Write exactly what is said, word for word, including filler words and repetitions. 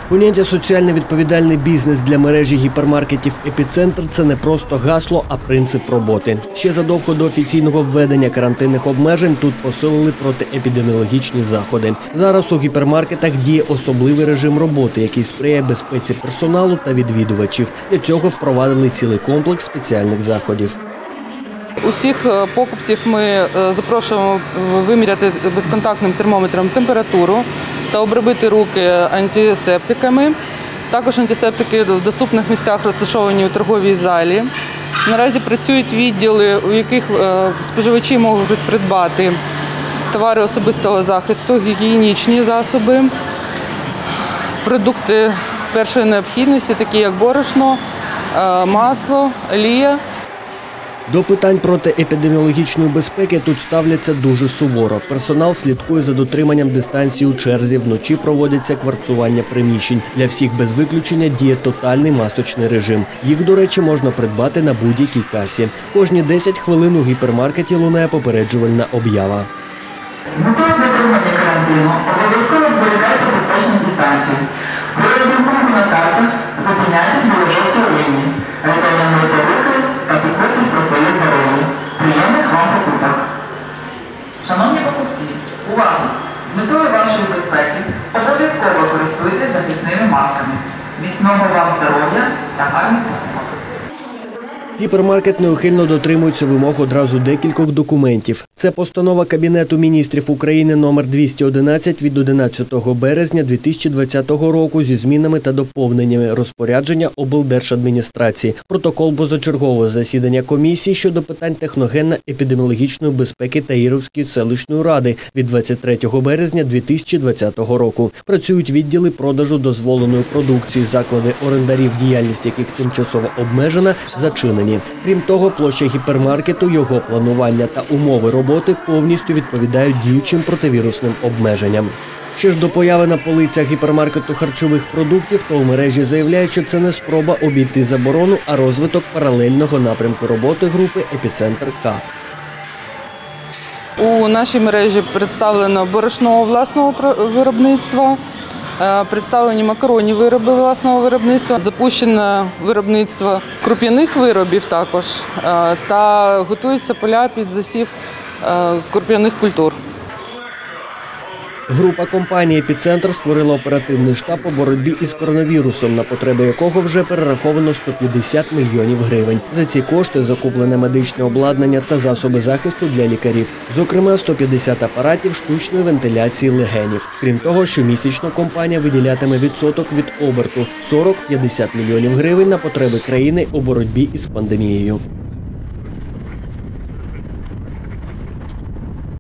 Поняття «соціально відповідальний бізнес» для мережі гіпермаркетів «Епіцентр» – це не просто гасло, а принцип роботи. Ще задовго до офіційного введення карантинних обмежень тут посилили протиепідеміологічні заходи. Зараз у гіпермаркетах діє особливий режим роботи, який сприяє безпеці персоналу та відвідувачів. Для цього впровадили цілий комплекс спеціальних заходів. Усіх покупців ми запрошуємо виміряти безконтактним термометром температуру та обробити руки антисептиками. Також антисептики в доступних місцях розташовані у торговій залі. Наразі працюють відділи, у яких споживачі можуть придбати товари особистого захисту, гігієнічні засоби, продукти першої необхідності, такі як борошно, масло, олія. До питань протиепідеміологічної безпеки тут ставляться дуже суворо. Персонал слідкує за дотриманням дистанції у черзі, вночі проводяться кварцування приміщень. Для всіх без виключення діє тотальний масочний режим. Їх, до речі, можна придбати на будь-якій касі. Кожні десять хвилин у гіпермаркеті лунає попереджувальна об'ява. Метою дотримання карантину обов'язково зберігайте безпечну дистанцію. При розрахунку на касах зупиняйтесь біля жовтої лінії. Ретельно мийте руки та піклуйтесь про своє здоров'я. Приємних вам покупок. Шановні покупці, увага! З метою вашої безпеки обов'язково користуйтесь захисними масками. Міцного вам здоров'я та гарних покупок. Гіпермаркет неухильно дотримується вимог одразу декількох документів. Це постанова Кабінету міністрів України номер двісті одинадцять від одинадцятого березня дві тисячі двадцятого року зі змінами та доповненнями розпорядження облдержадміністрації, протокол позачергового засідання комісії щодо питань техногенно-епідеміологічної безпеки Таїровської селищної ради від двадцять третього березня дві тисячі двадцятого року. Працюють відділи продажу дозволеної продукції, заклади орендарів, діяльність яких тимчасово обмежена, зачинені. Крім того, площа гіпермаркету, його планування та умови роботи повністю відповідають діючим противірусним обмеженням. Що ж до появи на полицях гіпермаркету харчових продуктів, то у мережі заявляють, що це не спроба обійти заборону, а розвиток паралельного напрямку роботи групи «Епіцентр-К». У нашій мережі представлено борошно власного виробництва, представлені макаронні вироби власного виробництва, запущено виробництво круп'яних виробів також та готуються поля під засів круп'яних культур. Група компанії «Епіцентр» створила оперативний штаб по боротьбі із коронавірусом, на потреби якого вже перераховано сто п'ятдесят мільйонів гривень. За ці кошти закуплене медичне обладнання та засоби захисту для лікарів. Зокрема, сто п'ятдесят апаратів штучної вентиляції легенів. Крім того, щомісячно компанія виділятиме відсоток від оберту – сорок-п'ятдесят мільйонів гривень на потреби країни у боротьбі із пандемією.